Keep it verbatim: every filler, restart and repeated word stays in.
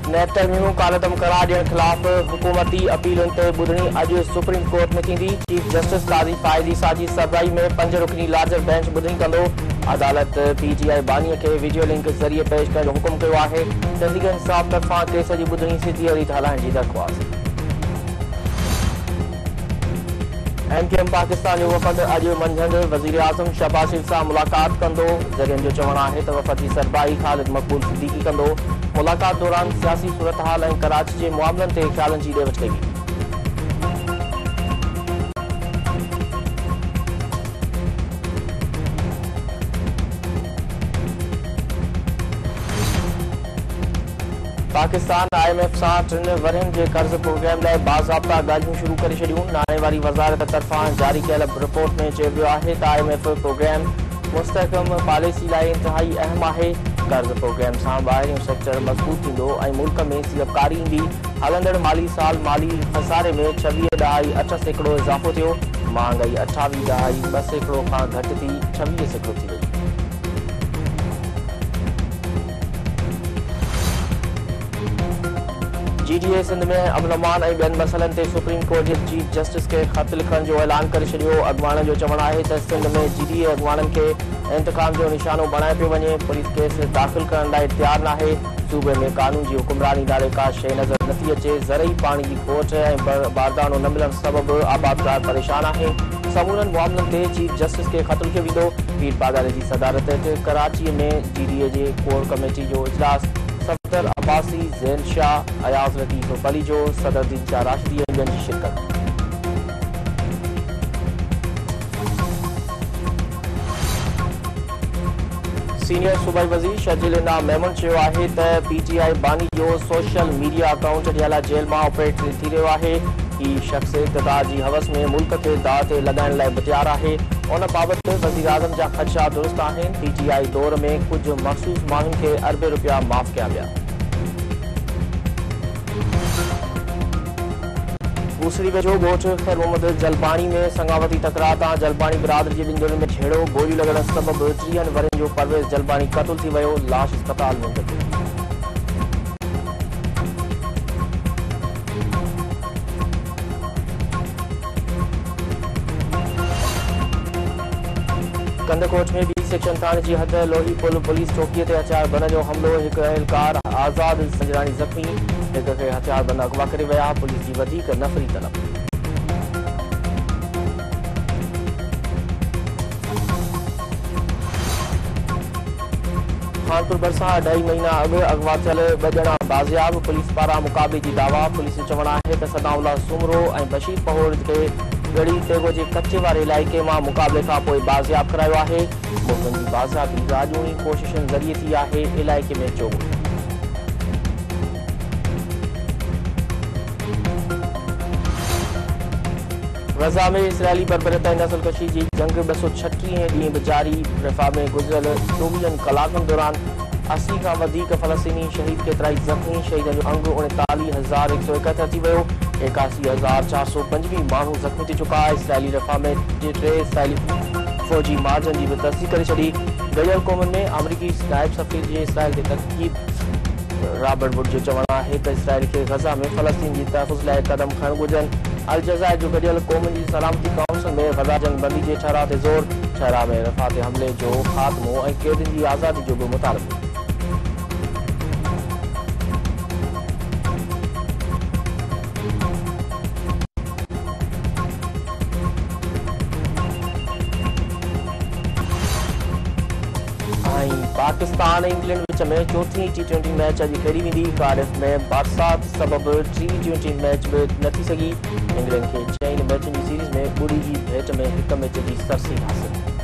नैब तरमीमूं कालतम करार ॾियण ख़िलाफ़ हुकूमती अपीलुनि ते ॿुधणी अॼु सुप्रीम कोर्ट में थींदी। चीफ जस्टिस काज़ी फ़ाइज़ ईसा जी सरबराही में पंज रुकनी लार्जर बेंच ॿुधणी कंदो। अदालत पीटीआई बानीअ खे वीडियो लिंक ज़रिए पेश करण जो हुकुम कयो आहे। तहज़ीक इंसाफ़ तरफ़ां केस जी ॿुधणी सिधी रीत हलाइण जी दरख़्वास्त। एमकेएम पाकिस्तान जो वफ़द अॼु मंझंदि वज़ीर आज़म शहबाज शरीफ़ सां मुलाक़ात कंदो। ज़रियनि जो चवणु आहे त वफ़द जी सरबराही ख़ालिद मक़बूल सिद्दीकी कंदो। मुलाक़ात दौरान सियासी सूरतहाल ऐं कराची जे मुआमलनि ते ख़्यालनि जी ॾे वठि कई वेंदी। पाकिस्तान आईएमएफ सां टिनि वरहनि जे कर्ज़ प्रोग्राम लाइ बाज़ाब्ता ॻाल्हियूं शुरू करे छॾियूं। नाणे वारी वज़ारत तरफ़ां जारी कयल रिपोर्ट में चयो वियो आहे त आईएमएफ प्रोग्राम मुस्तहकम पॉलिसी लाइ इंतिहाई अहम आहे। कर्ज़ प्रोग्राम सां ॿाहिरियों सेक्टर मज़बूत थींदो ऐं मुल्क में सीड़पकारी ईंदी। हलंदड़ माली साल माली खसारे में छवीह ॾहाई अठ सैकड़ो इज़ाफ़ो थियो। महांगाई अठावीह ॾहाई ॿ सैकड़ो खां घटि थी छवीह सैकड़ो थी वई। जीडीए सिंध में अमन ऐं ॿियनि मसइलनि ते सुप्रीम कोर्ट जे चीफ जस्टिस खे ख़त लिखण जो ऐलान करे छॾियो। अॻवाननि जो चवणु आहे त सिंध में जीडीए अॻवाननि खे इंतकाम जो निशानो बणाए पियो वञे। पुलिस केस दाख़िल करण लाइ तयारु नाहे। सूबे में कानून जी हुकुमरानी नाले का शइ नज़र नथी अचे। ज़रई पाणी जी खोट ऐं बारदानो न मिलण सबबि आबादकार परेशान आहे। समूरनि मामलनि ते चीफ जस्टिस खे ख़त लिखियो वेंदो। पीर पागारे जी सदारत हेठि कराचीअ में जीडीए जे कोर कमेटी जो इजलास। सफदर अब्बासी, ज़ैन शाह, अयाज़ लतीफ़ अली जो सदर दीन शाह राशिदी ऐं ॿियनि जी शिरकत। सीनियर सूबाई वज़ीर शर्जील इनाम मेमन चयो आहे त पीटीआई बानी जो सोशल मीडिया अकाउंट ॾियल जेल मां ऑपरेट थी रहियो आहे। हीउ शख़्स इक़्तिदार जी हवस में मुल्क खे दाअ ते लॻाइण लाइ बि तयारु आहे। उन बाबति वज़ीर आज़म जा ख़दशात दुरुस्त आहिनि। पीटीआई दौर में कुझु मख़सूस माण्हुनि खे अरबे रुपया माफ़ कया विया। दूसरी वेझो ॻोठ ख़ैर मोहम्मद जलबाणी में संगावती तकरार तां जलबाणी बिरादरी जे ॿिनि ॼणनि में छेड़ो। गोलियूं लॻण सबबि टीहनि वरनि जो परवेज़ जलबाणी क़त्ल थी वियो। लाश अस्पताल में मुंतक़िल। कंदकोट में बी सेक्शन थाणे जी हद लोही पुल पुलिस चौकीअ ते हथियारबंद जो हमिलो। हिकु अहलकार आज़ाद संजराणी ज़ख़्मी। हिक खे हथियारबंद अगवा करे विया। पुलिस जी वधीक नफ़री तलब। खानपुर भरिसां अढाई महीना अॻु अगवा थियल ॿ ॼणा बाज़ियाब। पुलिस पारां मुक़ाबले जी दावा। पुलिस जो चवणु आहे त सदाउल्ला सुमरो ऐं बशीर पहोर खे गड़ी तेगो जे कच्चे वारे इलाइक़े मां मुक़ाबले खां पोइ बाज़ियाब करायो आहे। मुल्कनि जी बाज़ियाबी राजूनी कोशिशुनि ज़रिए थी आहे। इलाइक़े में चोर गज़ा में इसराइली बरबरत ऐं नस्लकशी जी जंग ॿ सौ छटीह ॾींहं बि जारी। रफ़ा में गुज़िरियल चोवीहनि कलाकनि दौरान असी खां वधीक फ़लस्तीनी शहीद, केतिराई ज़ख़्मी। शहीदनि जो अंग उणेतालीह हज़ार हिकु सौ एकहतरि थी वियो। एकासी हज़ार चारि सौ पंजवीह माण्हू ज़ख़्मी थी चुका। इसराइली रफ़ा में टे इसराइली फ़ौजी मार्चनि जी बि तस्दीक़ करे छॾी। गॾियल क़ौमुनि में अमरीकी नायब सफ़ीर जे इसराइल ते तनक़ीद। रॉबर्ट वुड जो चवणु आहे त इसराइल खे गज़ा में फ़लस्तीन जी तहफ़ुज़ लाइ क़दम खणणु घुरिजनि। अल जज़ाइर जो गॾियल क़ौमुनि जी सलामती काउंसिल में गज़ा जंग बंदी जे ठहराउ ते ज़ोर। ठहराउ में रफ़ा ते हमले जो ख़ात्मो ऐं क़ैदियुनि जी आज़ादी जो बि मुतालबो। पाकिस्तान ऐं इंग्लैंड विच में चौथी टी ट्वेंटी मैच अॼु खेॾी वेंदी। कार्डिफ में बरसात सबबि टी ट्वेंटी मैच बि न थी सघी। इंग्लैंड खे चइनि मैचनि जी सीरीज़ में ॿुड़ी जी भेट में हिक मैच जी सरसी हासिल।